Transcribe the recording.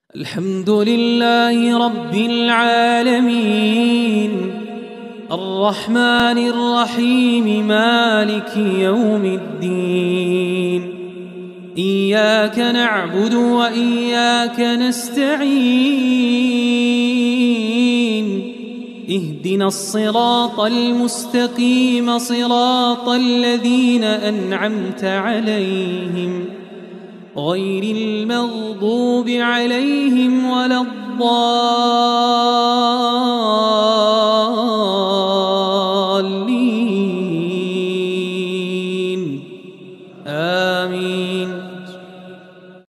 الحمد لله رب العالمين الرحمن الرحيم مالك يوم الدين إياك نعبد وإياك نستعين اهدنا الصراط المستقيم صراط الذين أنعمت عليهم غير المغضوب عليهم ولا الضالين